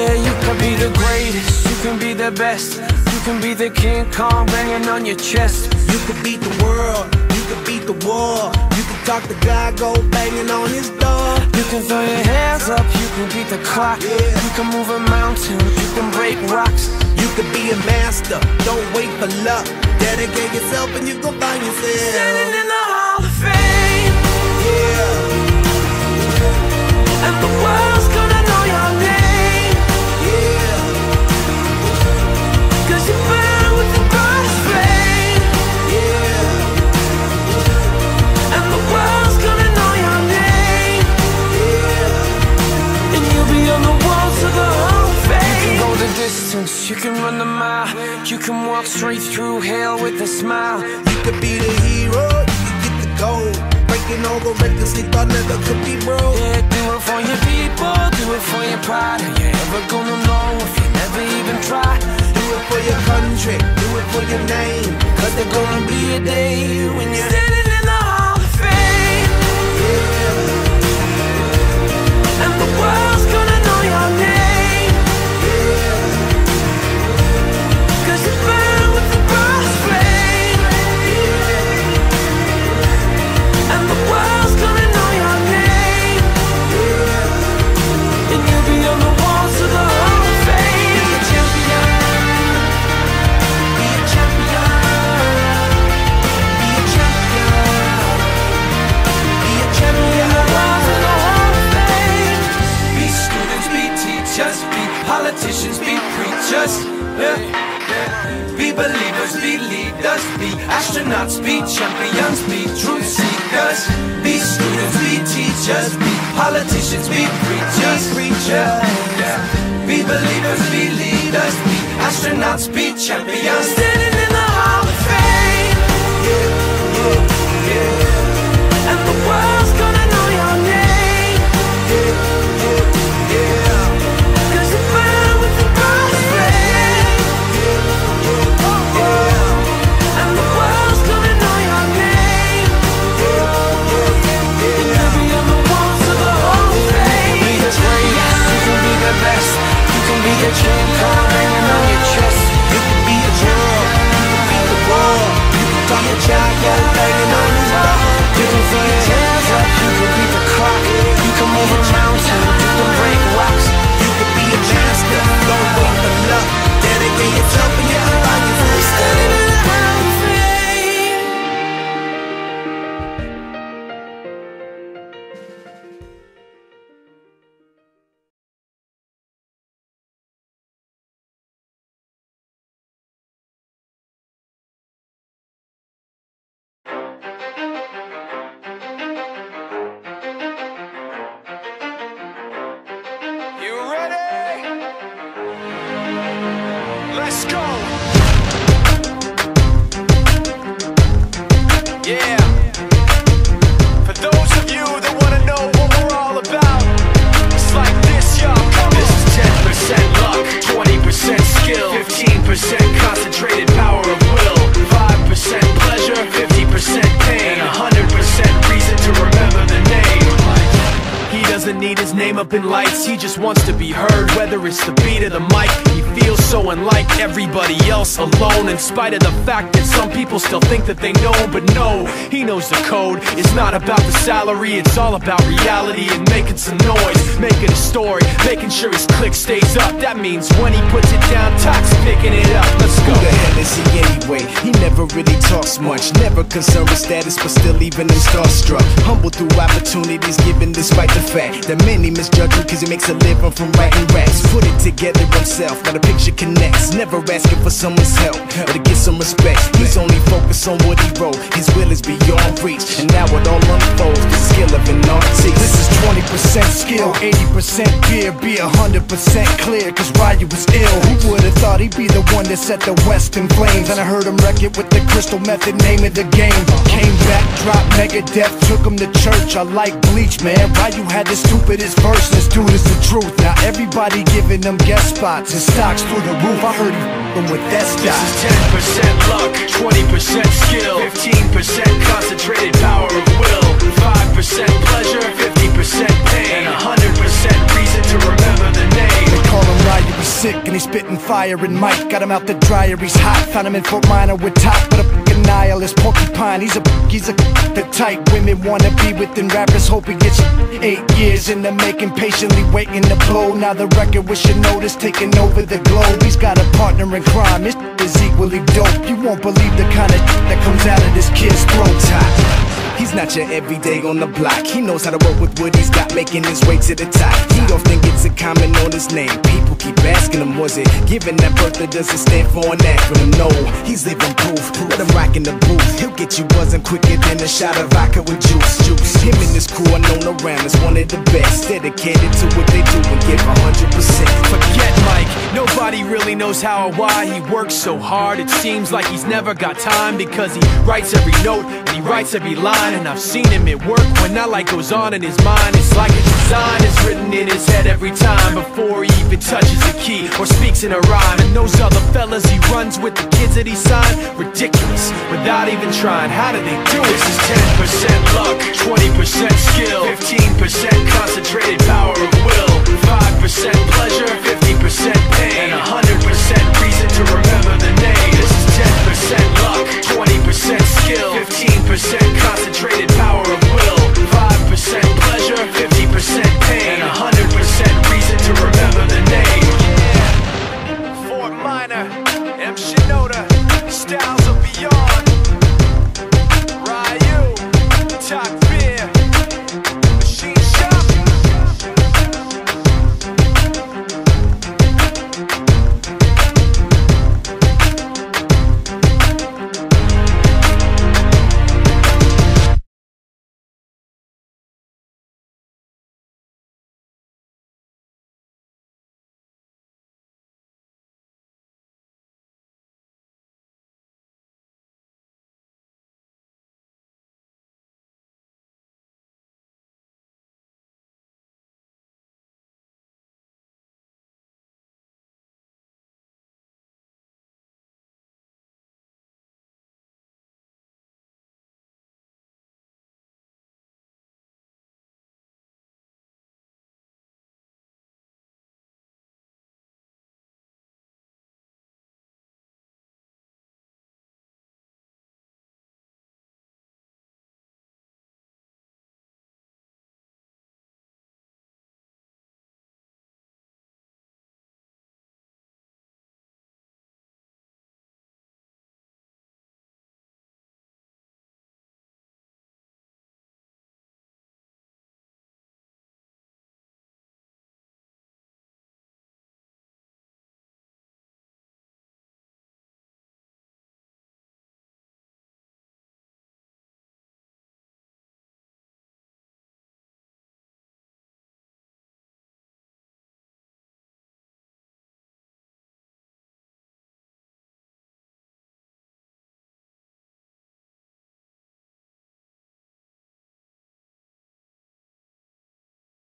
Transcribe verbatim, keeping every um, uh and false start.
Yeah, you can be the greatest, you can be the best, you can be the King Kong banging on your chest. You could beat the world, you could beat the war, you could talk to God, go banging on his door. You can throw your hands up, you can beat the clock, yeah. You can move a mountain, you can break rocks. You could be a master, don't wait for luck. Dedicate yourself and you gon' find yourself standing in the Hall of Fame. Yeah. And the world's gonna know your name. Yeah. Cause you burn with the brightest flame. Yeah. And the world's gonna know your name. Yeah. And you'll be on the walls of the Hall of Fame. You can go the distance, you can run the mile, you can walk straight through hell with a smile. You could be the hero, you could get the gold, breaking all the records they thought never could be broke. Yeah, do it for your people, do it for your pride. Are you ever gonna know if you never even try? Do it for your country, do it for your name, cause there's gonna be a day when you're standing in the Hall of Fame. Yeah. And the world's gonna know your name. Yeah. Cause you burn with the brightest flame. Yeah. And the world's gonna know your name. Yeah. And you'll be on the walls of the Hall of Fame. Be a champion, be a champion, be a champion, be a champion. On the walls of the Hall of Fame. Be students, be teachers, be politicians, be preachers, yeah. Be believers, be leaders, be astronauts, be champions, be truth seekers. Be students, be teachers, be politicians, be preachers, preachers, yeah. Be believers, be leaders, be astronauts, be champions. Standing in the Hall of Fame. Yeah, yeah, yeah. And the world's gonna know your name. Yeah, yeah, yeah. Cause you burn with the brightest flame. And the world's gonna know your name. And you'll be on the walls of the Hall of Fame. You can be the greatest, you can be the best, you can be the King Kong hanging on your chest. You can be the world, you can be the war, you can talk to God, go banging on his door. You can throw your hands up, you can beat the clock, you can move a mountain, you can break rocks. You can be a master, don't wait for luck. Dedicate yourself and you can find yourself standing in the Hall of Fame. You ready? Let's go. Yeah. For those of you that want to know what we're all about, it's like this, y'all. Come on. This is ten percent luck, twenty percent skill, fifteen percent concentrated power of will, five percent pleasure, fifty percent pain, and one hundred percent reason to remember the name. He doesn't need his name up in lights, he just wants to be heard, whether it's the beat of the mic. He feels so unlike everybody else, alone, in spite of the fact that some people still think that they know. But no, he knows the code. It's not about the salary, it's all about reality and making some noise, making a story, making sure his click stays up. That means when he puts it down, Tox picking it up. Let's go. Who the hell is he anyway? He never really talks much, never concerned with status, but still even him starstruck. Humble through opportunities given despite the fact that many misjudge him cause he makes a living from writing raps. Put it together himself, now the picture connects, never asking for someone's help or to get some respect. He's only focused on what he wrote, his will is beyond reach, and now it all unfolds, the skill of an artist. This is twenty percent skill, eighty percent gear, be one hundred percent clear, cause Ryu was ill. Who would've thought he'd be the one that set the West in flames? And I heard him wreck it with the Crystal Method, name of the game. Came back, dropped Megadeth, took him to church. I like Bleach, man. Ryu had the stupidest verse, this dude is the truth. Now everybody giving them guest spots and stocks through the roof. I heard him with that stock. This is ten percent luck, twenty percent skill, fifteen percent concentrated power of will, five percent pleasure, fifty percent pain, and one hundred percent reason to remember the name. They call him spitting fire and Mike got him out the dryer, he's hot. Found him in Fort Minor with top, but a fucking nihilist porcupine. He's a he's a the type women wanna be within rappers. Hope he gets eight years in the making, patiently waiting to blow. Now the record with your notice taking over the globe. He's got a partner in crime, his is equally dope. You won't believe the kind of that comes out of this kid's throat. He's not your everyday on the block. He knows how to work with what he's got, making his way to the top. He often gets a comment on his name. People keep asking him, was it given that birth that doesn't stand for an acronym? No, he's living proof. Let him rock in the booth. He'll get you buzzing quicker than a shot of vodka with juice. Juice. Him and his crew are known around as one of the best, dedicated to what they do and give a hundred percent. Forget Mike, nobody really knows how or why he works so hard. It seems like he's never got time, because he writes every note and he writes every line. And I've seen him at work when that light goes on in his mind. It's like a design is written in his head every time, before he even touches a key or speaks in a rhyme. And those other fellas he runs with, the kids that he signed, ridiculous, without even trying. How do they do it? This is ten percent luck, twenty percent skill, fifteen percent concentrated power of will, five percent pleasure, fifty percent pain, and one hundred